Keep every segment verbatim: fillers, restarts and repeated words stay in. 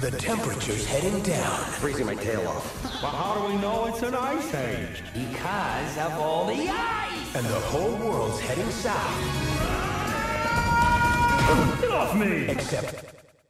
The temperature's heading down. Freezing my tail off. Well, how do we know it's an ice age? Because of all the ice! And the whole world's heading south. Get off me! Except...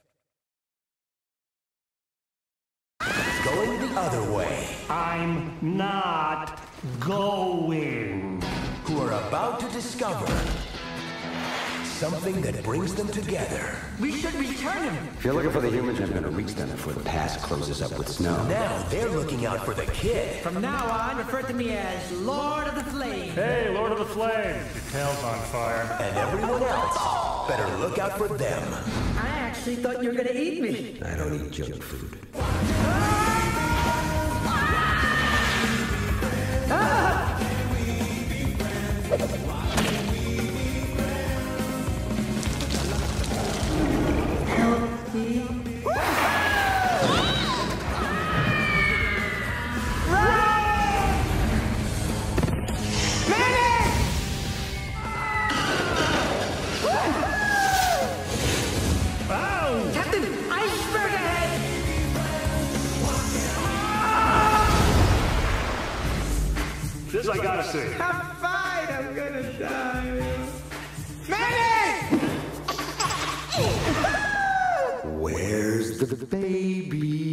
going the other way. I'm not going. Who are about to discover something that brings them together. We should return him! If you're looking for the humans, I'm gonna reach them before the pass closes up with snow. Now they're looking out for the kid. From now on, refer to me as Lord of the Flames. Hey, Lord of the Flames, your tail's on fire. And everyone else better look out for them. I actually thought you were gonna eat me. I don't eat junk food. Help me. Captain, iceberg ahead! This I gotta see. I'm fine, I'm gonna die. Manny! Where's the baby?